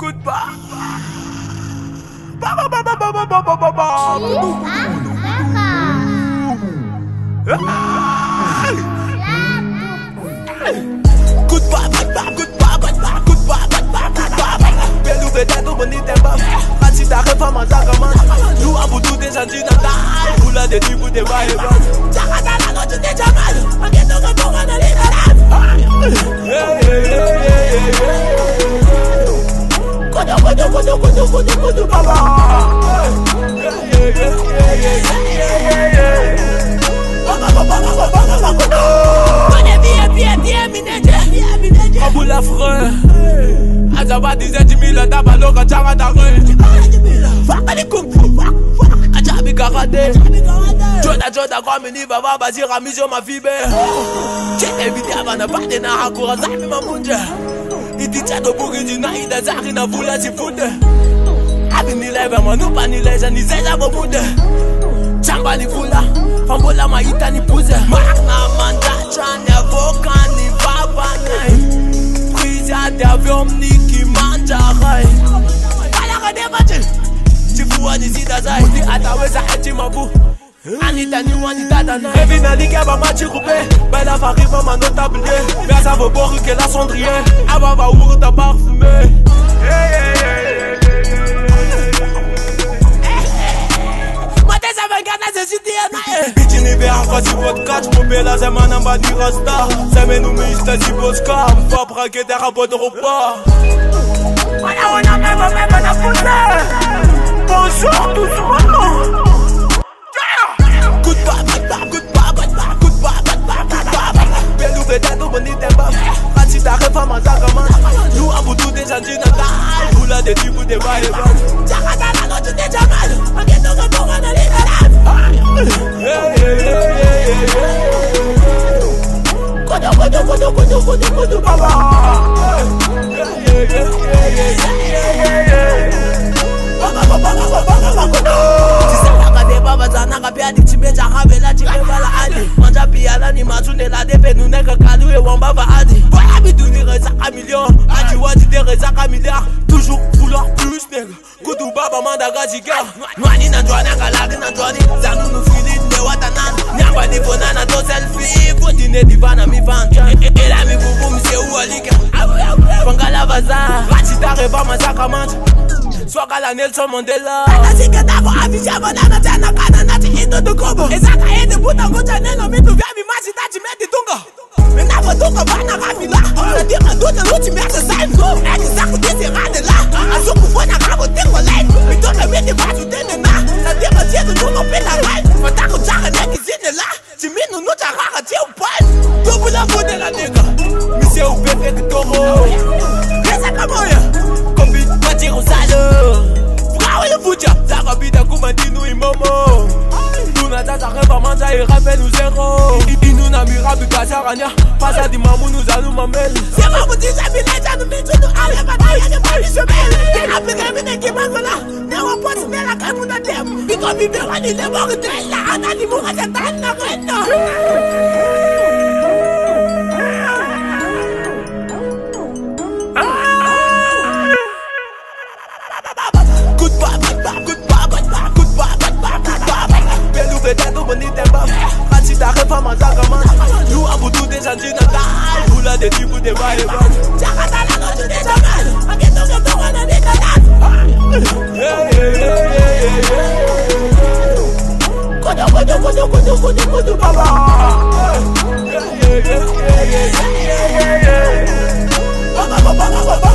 Goodbye. Pelo vedado bonito é bom. Assim tá reforma Zagaman. No abuto de Santina tá. Pula de tipo de vai rebando. Já tá na noite de chamado. Aqui tô com boca na liberado. Quando baba. Aboula frère. Azaba disait 10 000 tabalo quand t'as rataré. Fakali kung fu. Ajabi karaté. Joda kwa mini baba bazira mission ma fibe. J'ai évité avant de partir na hakura zami mamunja. Iti tchado bugi na ida zari na vula si funde. Abi ni leve manu pa ni leja ni zeja bobude. Chamba ni fula. Fambola maita ni puze. Magna manda chanya voka ni baba nai. Prisa de avion ni ki manja rai. Kala kade bache. Chifuwa ni zida zai. Muti ataweza eti mabu. Anita ni wanita dana. Evi na ligue ba machi coupé. Bella va arriver ma notable. Mais ça veut boire que la cendrière. Aba va ouvrir ta parfumée. Bitini be akasi podcast mobile zemana mbadi rasta semenu mista ziboska mfa braquer des rabots de repas. On a même la poussée. Bonjour tout le monde. Pelo vedado bonito é bom. Assim tá reforma Zagaman. No abuto de Santina tá. Pula de tipo de vai rebando. Já tá na noite de chamado. Aqui tô com boca na liberado. Quando baba. Babazana pia diktimeja kabela chikebala adi. Manja pia la ni matundela depe nuneka kalu e wamba va adi. Voilà biduni reza à million. Adi wadi de reza à milliard. Toujours vouloir plus nègre. Kudu baba manda gaziga. Nwani na njwani akalagi na njwani. Zanu nu fili ne watanan. Nyamba ni fonana to selfie. Continue divana mi vancha. Ela mi bubu mse ualika. Fangala vaza. Ratita reba masaka manja. Swagala Nelson Mandela. Atasika tako avija banana tena kana nati ito dukobo. Ezaka ede buta ngoja neno mitu vya mi maji tati medi tunga. Menava tunga bana kamila. Nadima ndote luti miaka zain. Eki zaku diti rade la. Azuku fona kabo tingo lai. Mitoka medi batu tene na. Nadima tietu nungo pila rai. Fatako chaka neki zine la. Timinu nucha raka tiu pan. Dubula fode la nigga. Mise upepe kitoro. Kesa kamoya. Kopi mati rosalo. Frawe fuja. Zaka bida kumandinu imomo. Tuna tata reba manja et rappelle nous zéro. Inu na mirabu kasaranya. Pasa di mamu nous allons mamel. C'est pas vous dire jamais les gens nous mettent nous à la bataille. Y'a pas une semaine. T'es appliqué mais t'es qui mangola. N'a pas pas de la camuna dem. Biko bibe wani le mort de la. Anani moura de tana rena. Pelo vedado bonito é bom. Assim tá reforma Zagaman. No abuto de Santina tá. Pula de tipo de vai rebando. Já tá na noite de chamado. Aqui tô com boca na liberado. Quando baba.